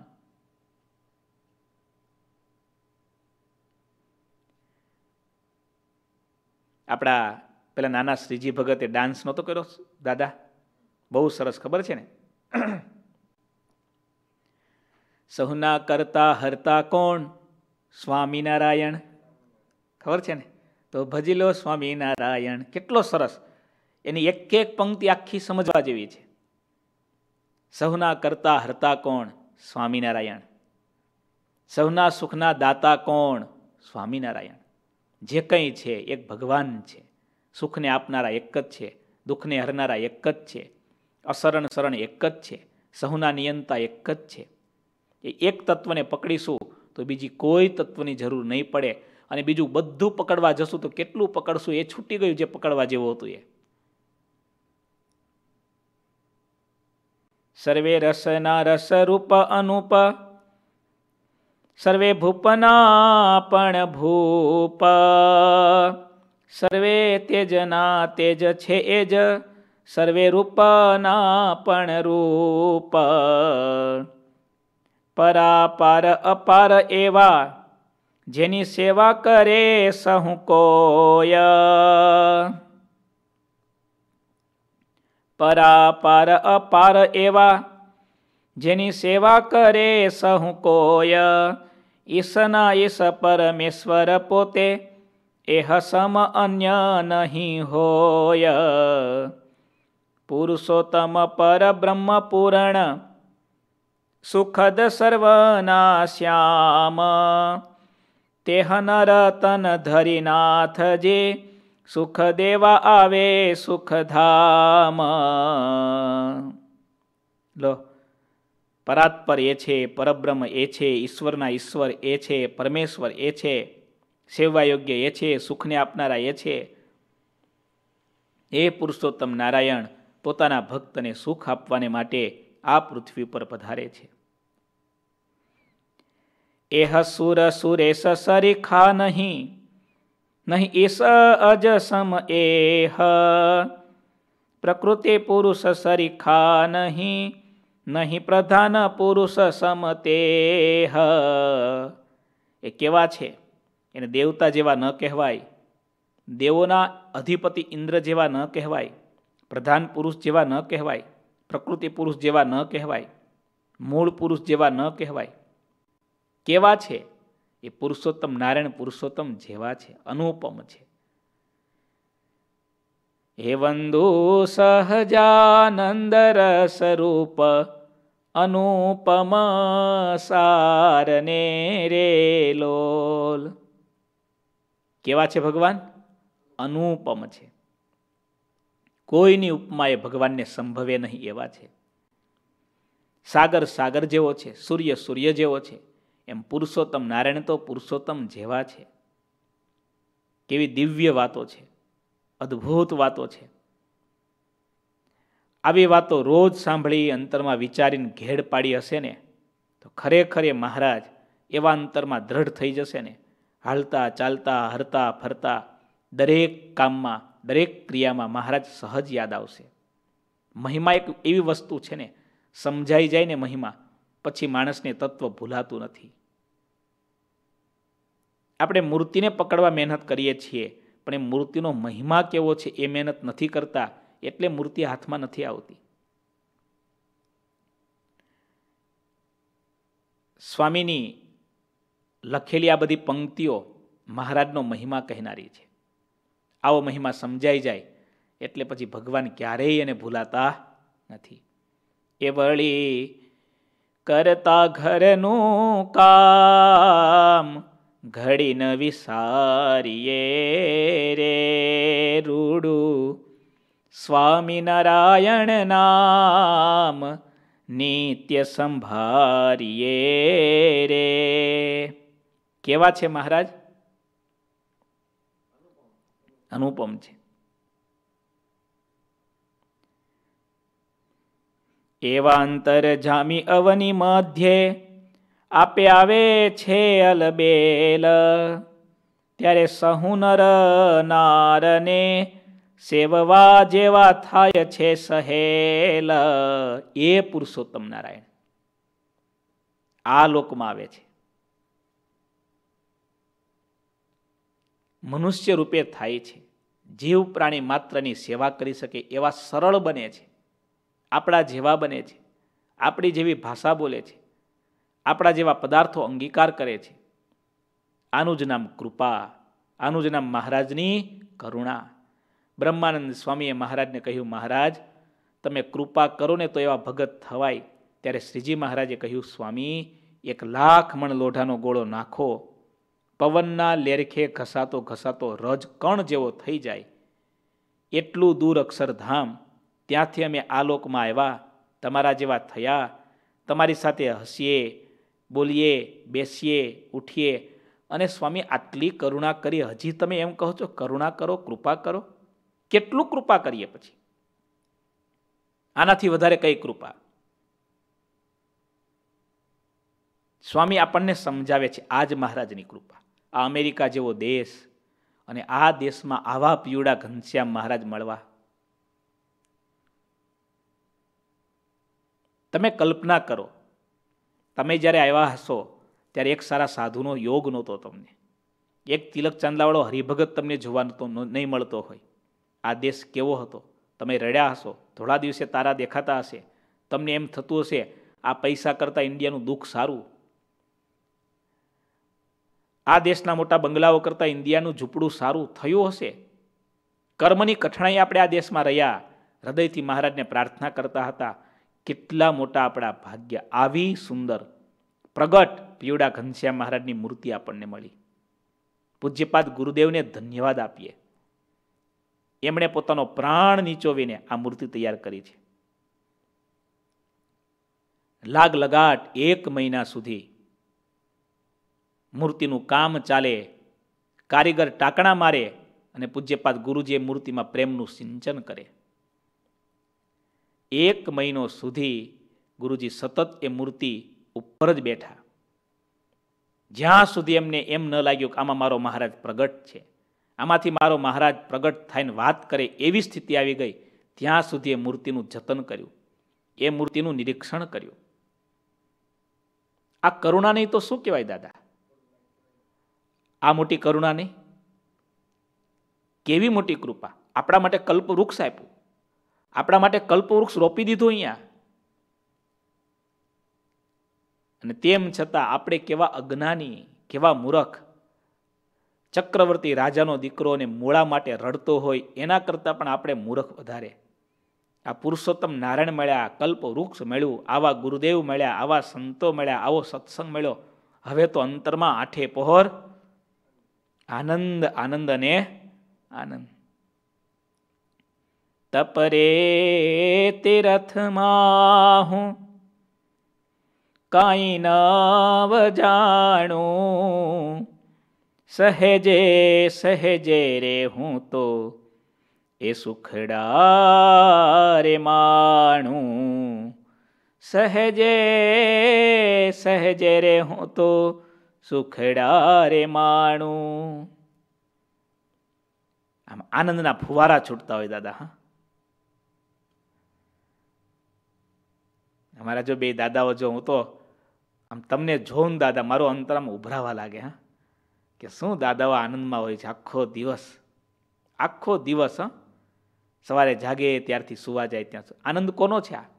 આપણા પેલા નાના શ્રીજી ભગતે ડાન્સ નહોતો કર્યો દાદા? બહુ સરસ, ખબર છે ને? સહુના કરતા હરતા કોણ? સ્વામિનારાયણ. ખબર છે ને? તો ભજી લો સ્વામિનારાયણ. કેટલો સરસ! એની એક એક પંક્તિ આખી સમજવા જેવી છે. સહુના કરતા હરતા કોણ? સ્વામિનારાયણ. સહુના સુખના દાતા કોણ? સ્વામિનારાયણ. જે કંઈ છે એક ભગવાન છે. સુખને આપનારા એક જ છે, દુઃખને હરનારા એક જ છે, અશરણ શરણ એક જ છે, સહુના નિયંતા એક જ છે. એ એક તત્વને પકડીશું તો બીજી કોઈ તત્વની જરૂર નહીં પડે. અને બીજું બધું પકડવા જશું તો કેટલું પકડશું? એ છૂટી ગયું જે પકડવા જેવું હતું એ. સર્વે રસના રસ રૂપ અનુપ, સર્વે ભૂપના પણ ભૂપ, સર્વે તેજના તેજ છે એ જ, સર્વે રૂપના પણ રૂપ. પરાપાર અપાર એવા, જેની સેવા કરે સહુ કોય. પરાપાર અપાર એવા, જેની સેવા કરે સહુ કોય. ઈશના ઈશ પરમેશ્વર પોતે, એહ સમ અન્ય નહીં હોય. પુરુષોત્તમ પર બ્રહ્મ પૂરણ, સુખદ સર્વના શ્યામ. તેહ નરતન ધરીનાથ જે, સુખ દેવા આવે સુખધામ. લો, પરાત્પર એ છે, પરબ્રહ્મ એ છે, ઈશ્વરના ઈશ્વર એ છે, પરમેશ્વર એ છે, સેવા યોગ્ય એ છે, સુખને આપનારા એ છે. એ પુરુષોત્તમ નારાયણ પોતાના ભક્તને સુખ આપવાને માટે આ પૃથ્વી પર પધારે છે. એહ સુર સુરેશ સરીખા નહીં, નહીં ઈશ અજ સમ એહ. પ્રકૃતિ પુરુષ સરીખા નહીં, નહીં પ્રધાન પુરુષ સમતેહ. એ કેવા છે? એને દેવતા જેવા ન કહેવાય, દેવોના અધિપતિ ઇન્દ્ર જેવા ન કહેવાય, પ્રધાન પુરુષ જેવા ન કહેવાય, પ્રકૃતિ પુરુષ જેવા ન કહેવાય, મૂળ પુરુષ જેવા ન કહેવાય. કેવા છે? એ પુરુષોત્તમ નારાયણ પુરુષોત્તમ જેવા છે, અનુપમ છે. હે વંદુ સહજાનંદ રસ રૂપ, અનુપમ સારને રે લોલ. કેવા છે ભગવાન? અનુપમ છે. કોઈની ઉપમા એ ભગવાનને સંભવે નહીં એવા છે. સાગર સાગર જેવો છે, સૂર્ય સૂર્ય જેવો છે, એમ પુરુષોત્તમ નારાયણ તો પુરુષોત્તમ જેવા છે. કેવી દિવ્ય વાતો છે, અદ્ભુત વાતો છે. આવી વાતો રોજ સાંભળી અંતરમાં વિચારીને ઘેડ પાડી હશે ને તો ખરેખર એ મહારાજ એવા અંતરમાં દ્રઢ થઈ જશે ને, હાલતા ચાલતા હરતા ફરતા દરેક કામમાં દરેક ક્રિયામાં મહારાજ સહજ યાદ આવશે. મહિમા એક એવી વસ્તુ છે ને, સમજાઈ જાય ને મહિમા, પછી માણસને તત્વ ભૂલાતું નથી. આપણે મૂર્તિને પકડવા મહેનત કરીએ છીએ, પણ એ મૂર્તિનો મહિમા કેવો છે એ મહેનત નથી કરતા, એટલે મૂર્તિ હાથમાં નથી આવતી. સ્વામીની લખેલી આ બધી પંક્તિઓ મહારાજનો મહિમા કહેનારી છે. આવો મહિમા સમજાઈ જાય એટલે પછી ભગવાન ક્યારેય એને ભૂલાતા નથી. એ વળી કરતા ઘરનું કામ ઘડી ન વિસારીએ રે રૂડું સ્વામિનારાયણ નામ નિત્ય સંભારીએ રે. કેવા છે મહારાજ? અનુપમ છે. એવા અંતર જામી અવની મધ્યે આપે આવે છે અલબેલ, ત્યારે સહુ નર નારને સેવવા જેવા થાય છે સહેલ. એ પુરુષોત્તમ નારાયણ આ લોકમાં આવે છે, મનુષ્ય રૂપે થાય છે, જીવ પ્રાણી માત્રની સેવા કરી શકે એવા સરળ બને છે, આપણા જેવા બને છે, આપણી જેવી ભાષા બોલે છે, આપણા જેવા પદાર્થો અંગીકાર કરે છે. આનું જ નામ કૃપા, આનું જ નામ મહારાજની કરુણા. બ્રહ્માનંદ સ્વામીએ મહારાજને કહ્યું, મહારાજ તમે કૃપા કરો ને તો એવા ભગત થવાય. ત્યારે શ્રીજી મહારાજે કહ્યું, સ્વામી 1,00,000 મણ લોઢાનો ગોળો નાખો, પવનના લેરખે ઘસાતો ઘસાતો રજ કણ જેવો થઈ જાય, એટલું દૂર અક્ષરધામ, ત્યાંથી અમે આ લોકમાં આવ્યા, તમારા જેવા થયા, તમારી સાથે હસીએ, બોલીએ, બેસીએ, ઉઠીએ, અને સ્વામી આટલી કરુણા કરી, હજી તમે એમ કહો છો કરુણા કરો, કૃપા કરો? કેટલું કૃપા કરીએ પછી? આનાથી વધારે કઈ કૃપા? સ્વામી આપણને સમજાવે છે આ જ મહારાજની કૃપા. આ અમેરિકા જેવો દેશ, અને આ દેશમાં આવા પીવડા ઘનશ્યામ મહારાજ મળવા. તમે કલ્પના કરો, તમે જ્યારે આવ્યા હશો ત્યારે એક સારા સાધુનો યોગ નહોતો તમને, એક તિલક ચાંદલાવાળો હરિભગત તમને જોવા નહીં મળતો હોય. આ દેશ કેવો હતો? તમે રડ્યા હશો, થોડા દિવસે તારા દેખાતા હશે, તમને એમ થતું હશે આ પૈસા કરતાં ઇન્ડિયાનું દુઃખ સારું, આ દેશના મોટા બંગલાઓ કરતાં ઇન્ડિયાનું ઝૂંપડું સારું થયું હશે. કર્મની કઠણાઈ આપણે આ દેશમાં રહ્યા, હૃદયથી મહારાજને પ્રાર્થના કરતા હતા, કેટલા મોટા આપણા ભાગ્ય. આવી સુંદર પ્રગટ પીવડા ઘનશ્યામ મહારાજની મૂર્તિ આપણને મળી. પૂજ્યપાદ ગુરુદેવને ધન્યવાદ આપીએ. એમણે પોતાનો પ્રાણ નીચોવીને આ મૂર્તિ તૈયાર કરી છે. લાગ લગાટ 1 મહિના સુધી મૂર્તિનું કામ ચાલે, કારીગર ટાંકણા મારે, અને પૂજ્યપાદ ગુરુજી એ મૂર્તિમાં પ્રેમનું સિંચન કરે. 1 મહિનો સુધી ગુરુજી સતત એ મૂર્તિ ઉપર જ બેઠા, જ્યાં સુધી એમને એમ ન લાગ્યું કે આમાં મારો મહારાજ પ્રગટ છે, આમાંથી મારો મહારાજ પ્રગટ થઈને વાત કરે એવી સ્થિતિ આવી ગઈ, ત્યાં સુધી એ મૂર્તિનું જતન કર્યું, એ મૂર્તિનું નિરીક્ષણ કર્યું. આ કરુણા નહીં તો શું કહેવાય દાદા? આ મોટી કરુણા નહીં? કેવી મોટી કૃપા! આપણા માટે કલ્પવૃક્ષ આપ્યું, આપણા માટે કલ્પવૃક્ષ રોપી દીધું અહીંયા, અને તેમ છતાં આપણે કેવા અજ્ઞાની, કેવા મૂર્ખ. ચક્રવર્તી રાજાનો દીકરો અને મૂળા માટે રડતો હોય એના કરતાં પણ આપણે મૂર્ખ વધારે. આ પુરુષોત્તમ નારાયણ મળ્યા, કલ્પવૃક્ષ મળ્યું, આવા ગુરુદેવ મળ્યા, આવા સંતો મળ્યા, આવો સત્સંગ મળ્યો. હવે તો અંતરમાં આઠે પહોર આનંદ, આનંદ અને આનંદ. તપરે તીરથમાં હું કાંઈ નવ જાણું, સહેજે સહેજે રે હું તો એ સુખડા રે માણું, સહેજે સહેજે રે હું તો સુખડા રે માણું. આમ આનંદના ફુવારા છૂટતા હોય દાદા. હા, અમારા જો 2 દાદાઓ, જો હું તો આમ તમને જોઉં દાદા, મારો અંતરામાં ઉભરાવા લાગે. હા, કે શું દાદાઓ આનંદમાં હોય છે આખો દિવસ, આખો દિવસ. હા, સવારે જાગે ત્યારથી સુવા જાય ત્યાં આનંદ કોનો છે? આ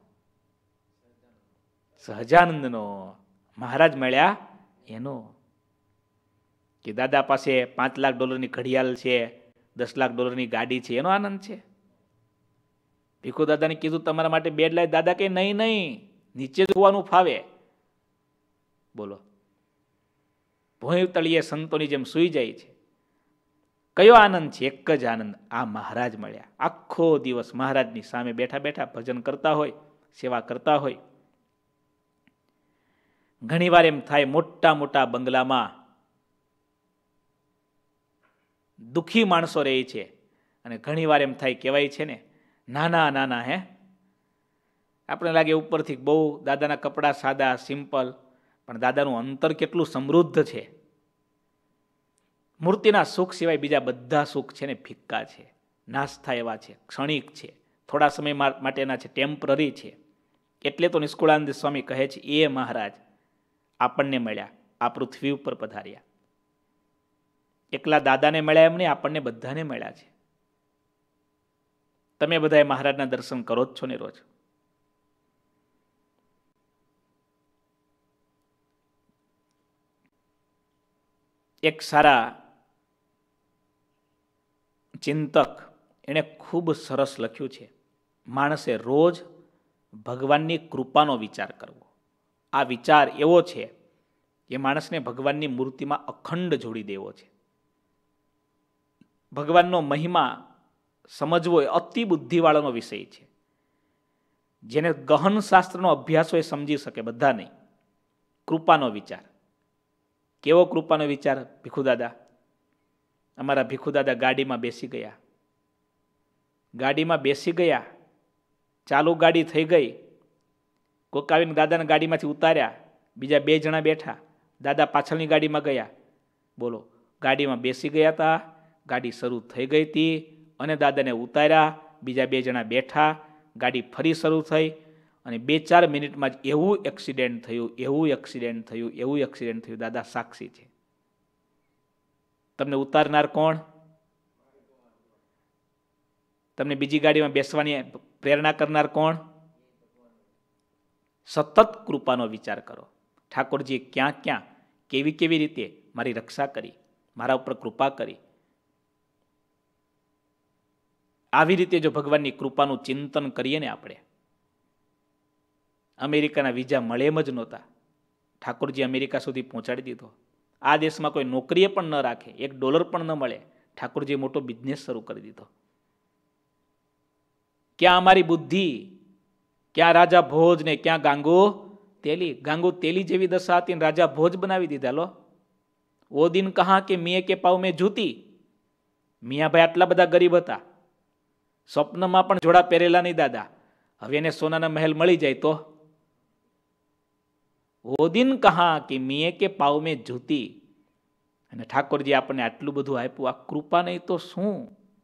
સહજાનંદનો. મહારાજ મળ્યા એનો. કે દાદા પાસે $5 લાખ ઘડિયાળ છે, $10 લાખ ગાડી છે, એનો આનંદ છે? ભીખુ દાદાને કીધું તમારા માટે બેડ લાય, દાદા કે નહીં નહીં, નીચે જોવાનું ફાવે, બોલો, ભોંય તળિયે સંતોની જેમ સૂઈ જાય છે. કયો આનંદ છે? એક જ આનંદ, આ મહારાજ મળ્યા. આખો દિવસ મહારાજની સામે બેઠા બેઠા ભજન કરતા હોય, સેવા કરતા હોય. ઘણીવાર એમ થાય, મોટા મોટા બંગલામાં દુઃખી માણસો રહે છે, અને ઘણીવાર એમ થાય, કહેવાય છે ને, નાના નાના આપણે લાગે ઉપરથી બહુ દાદાના કપડાં સાદા સિમ્પલ, પણ દાદાનું અંતર કેટલું સમૃદ્ધ છે. મૂર્તિના સુખ સિવાય બીજા બધા સુખ છે ને ફિક્કા છે, નાશ થાય એવા છે, ક્ષણિક છે, થોડા સમય માટેના છે, ટેમ્પરરી છે. એટલે તો નિષ્કુળાનંદ સ્વામી કહે છે, એ મહારાજ આપણને મળ્યા, આ પૃથ્વી ઉપર પધાર્યા. એકલા દાદાને મળ્યા એમ નહીં, આપણને બધાને મળ્યા છે. તમે બધાએ મહારાજના દર્શન કરો જ છો ને રોજ. એક સારા ચિંતક એણે ખૂબ સરસ લખ્યું છે, માણસે રોજ ભગવાનની કૃપાનો વિચાર કરવો. આ વિચાર એવો છે કે માણસને ભગવાનની મૂર્તિમાં અખંડ જોડી દેવો છે. ભગવાનનો મહિમા સમજવો એ અતિ બુદ્ધિવાળાનો વિષય છે. જેને ગહન શાસ્ત્રનો અભ્યાસ હોય સમજી શકે, બધા નહીં. કૃપાનો વિચાર. કેવો કૃપાનો વિચાર? ભીખુદાદા, અમારા ભીખુદાદા ગાડીમાં બેસી ગયા. ગાડીમાં બેસી ગયા, ચાલુ ગાડી થઈ ગઈ, કોક આવીને દાદાના ગાડીમાંથી ઉતાર્યા, બીજા 2 જણા બેઠા, દાદા પાછળની ગાડીમાં ગયા. બોલો, ગાડીમાં બેસી ગયા હતા, ગાડી શરૂ થઈ ગઈ હતી, અને દાદાને ઉતાર્યા, બીજા 2 જણા બેઠા, ગાડી ફરી શરૂ થઈ, અને 2-4 મિનિટમાં જ એવું એક્સિડન્ટ થયું, એવું એક્સિડન્ટ થયું, એવું એક્સિડન્ટ થયું. દાદા સાક્ષી છે. તમને ઉતારનાર કોણ? તમને બીજી ગાડીમાં બેસવાની પ્રેરણા કરનાર કોણ? સતત કૃપાનો વિચાર કરો. ઠાકોરજીએ ક્યાં ક્યાં, કેવી કેવી રીતે મારી રક્ષા કરી, મારા ઉપર કૃપા કરી. આવી રીતે જો ભગવાનની કૃપાનું ચિંતન કરીએ ને આપણે, અમેરિકાના વિઝા મળે એમ જ નહોતા, ઠાકોરજી અમેરિકા સુધી પહોંચાડી દીધો. આ દેશમાં કોઈ નોકરીએ પણ ન રાખે, $1 પણ ન મળે, ઠાકોરજીએ મોટો બિઝનેસ શરૂ કરી દીધો. ક્યાં અમારી બુદ્ધિ, ક્યાં રાજા ભોજ ને ક્યાં ગાંગુ તેલી. ગાંગુ તેલી જેવી દશા હતી, રાજા ભોજ બનાવી દીધા. લો, ઓ દિન કહા કે મિયે કે પાવ મેં જૂતી. મિયાભાઈ આટલા બધા ગરીબ હતા, સ્વપ્નમાં પણ જોડા પહેરેલા નહીં દાદા. હવે એને સોનાના મહેલ મળી જાય તો ઓ દિન કહા કે મિયે કે પાવ મેં જૂતી. અને ઠાકોરજી આપણને આટલું બધું આપ્યું, આ કૃપા નહીં તો શું?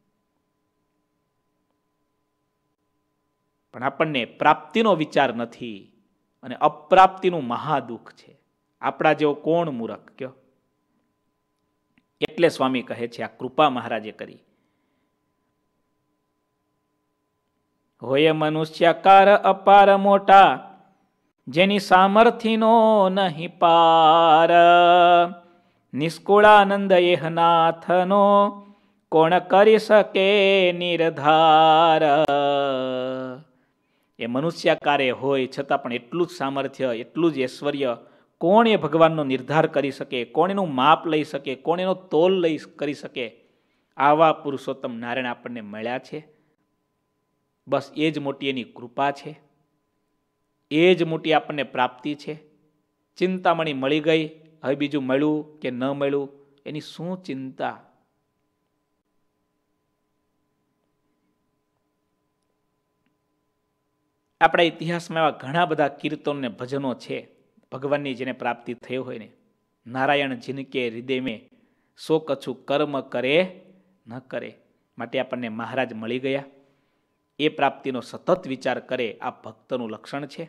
પણ આપણને પ્રાપ્તિનો વિચાર નથી, અને અપ્રાપ્તિનું મહાદુઃખ છે. આપણા જેવો કોણ મૂરખ કયો? એટલે સ્વામી કહે છે, આ કૃપા મહારાજે કરી. હોય મનુષ્યકાર અપાર મોટા, જેની સામર્થ્યનો નહીં પાર. નિષ્કુળાનંદ એહનાથનો કોણ કરી શકે નિર્ધાર. એ મનુષ્યાકારે હોય છતાં પણ એટલું જ સામર્થ્ય, એટલું જ ઐશ્વર્ય, કોણ એ ભગવાનનો નિર્ધાર કરી શકે, કોણ એનું માપ લઈ શકે, કોણ એનો તોલ કરી શકે? આવા પુરુષોત્તમ નારાયણ આપણને મળ્યા છે. બસ એ જ મોટી એની કૃપા છે, એ જ મોટી આપણને પ્રાપ્તિ છે. ચિંતામણી મળી ગઈ, હવે બીજું મળ્યું કે ન મળ્યું એની શું ચિંતા? આપણા ઇતિહાસમાં એવા ઘણા બધા કીર્તનો ને ભજનો છે, ભગવાનની જેને પ્રાપ્તિ થઈ હોય ને. નારાયણ જિનકે હૃદય મેં સો કછું કર્મ કરે ન કરે. માટે આપણને મહારાજ મળી ગયા. એ પ્રાપ્તિનો સતત વિચાર કરે, આ ભક્તનું લક્ષણ છે.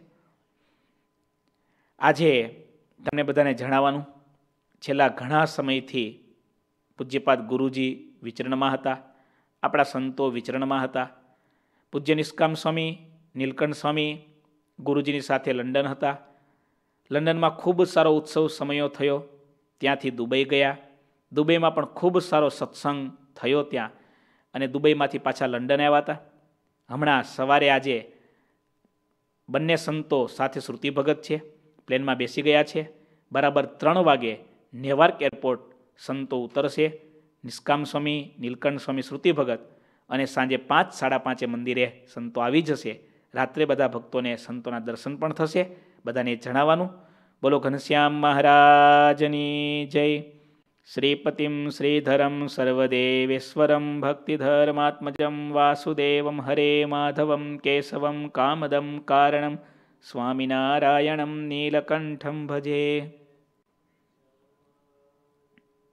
આજે તમને બધાને જણાવવાનું, છેલ્લા ઘણા સમયથી પૂજ્યપાદ ગુરુજી વિચરણમાં હતા, આપણા સંતો વિચરણમાં હતા. પૂજ્ય નિષ્કામ સ્વામી, નીલકંઠ સ્વામી ગુરુજીની સાથે લંડન હતા. લંડનમાં ખૂબ સારો ઉત્સવ સમયો થયો, ત્યાંથી દુબઈ ગયા. દુબઈમાં પણ ખૂબ સારો સત્સંગ થયો ત્યાં, અને દુબઈમાંથી પાછા લંડન આવ્યા હતા. હમણાં સવારે આજે બંને સંતો સાથે શ્રુતિ ભગત છે, પ્લેનમાં બેસી ગયા છે. બરાબર 3 વાગે નેવાર્ક એરપોર્ટ સંતો ઉતરશે. નિષ્કામ સ્વામી, નીલકંઠ સ્વામી, શ્રુતિ ભગત, અને સાંજે 5, 5:30 મંદિરે સંતો આવી જશે. રાત્રે બધા ભક્તોને સંતોના દર્શન પણ થશે. બધાને જણાવવાનું. બોલો ઘનશ્યામ મહારાજની જય. શ્રીપતિમ શ્રીધરમ સર્વદેવેશ્વરમ ભક્તિધર્માત્મજમ વાસુદેવમ હરે માધવમ કેશવમ કામદમ કારણમ સ્વામિનારાયણમ નીલકંઠમ ભજે.